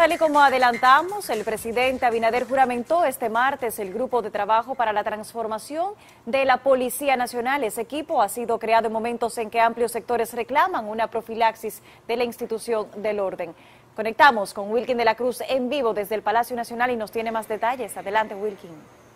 Tal y como adelantamos, el presidente Abinader juramentó este martes el Grupo de Trabajo para la Transformación de la Policía Nacional. Ese equipo ha sido creado en momentos en que amplios sectores reclaman una profilaxis de la institución del orden. Conectamos con Wilkin de la Cruz en vivo desde el Palacio Nacional y nos tiene más detalles. Adelante, Wilkin.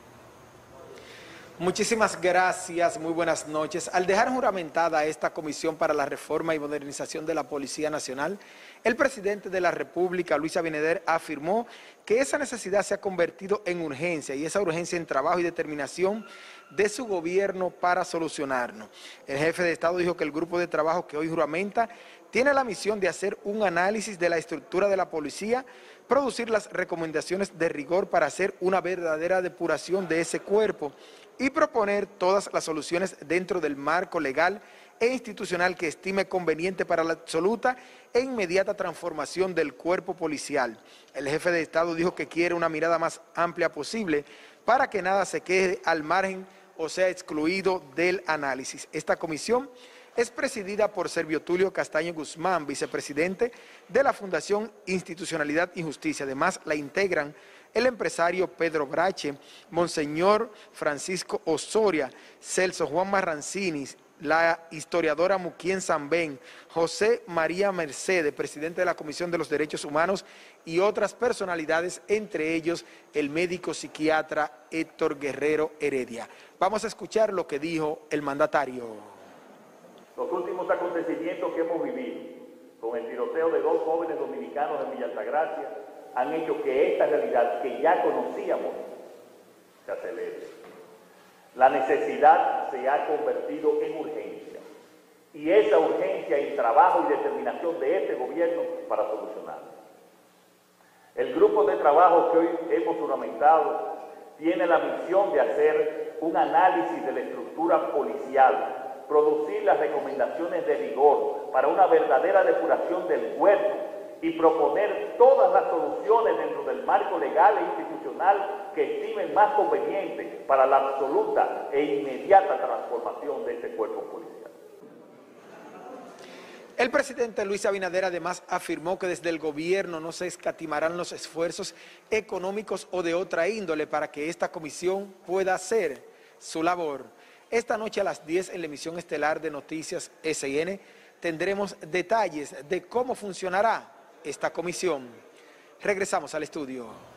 Muchísimas gracias, muy buenas noches. Al dejar juramentada esta Comisión para la Reforma y Modernización de la Policía Nacional, el presidente de la República, Luis Abinader, afirmó que esa necesidad se ha convertido en urgencia y esa urgencia en trabajo y determinación de su gobierno para solucionarlo. El jefe de Estado dijo que el grupo de trabajo que hoy juramenta tiene la misión de hacer un análisis de la estructura de la policía, producir las recomendaciones de rigor para hacer una verdadera depuración de ese cuerpo y proponer todas las soluciones dentro del marco legal e institucional que estime conveniente para la absoluta e inmediata transformación del cuerpo policial. El jefe de Estado dijo que quiere una mirada más amplia posible para que nada se quede al margen o sea excluido del análisis. Esta comisión es presidida por Servio Tulio Castaño Guzmán, vicepresidente de la Fundación Institucionalidad y Justicia. Además, la integran el empresario Pedro Brache, Monseñor Francisco Osoria, Celso Juan Marrancini, la historiadora Muquien Zambén, José María Mercedes, presidente de la Comisión de los Derechos Humanos y otras personalidades, entre ellos el médico psiquiatra Héctor Guerrero Heredia. Vamos a escuchar lo que dijo el mandatario. Los últimos acontecimientos que hemos vivido, con el tiroteo de 2 jóvenes dominicanos en Villa Altagracia, han hecho que esta realidad que ya conocíamos se acelere. La necesidad se ha convertido en urgencia y esa urgencia en trabajo y determinación de este gobierno para solucionarla. El grupo de trabajo que hoy hemos juramentado tiene la misión de hacer un análisis de la estructura policial, producir las recomendaciones de rigor para una verdadera depuración del cuerpo y proponer todas las soluciones dentro del marco legal e institucional que estimen más conveniente para la absoluta e inmediata transformación de este cuerpo policial. El presidente Luis Abinader además afirmó que desde el gobierno no se escatimarán los esfuerzos económicos o de otra índole para que esta comisión pueda hacer su labor. Esta noche a las 10 en la emisión estelar de Noticias SN tendremos detalles de cómo funcionará esta comisión. Regresamos al estudio.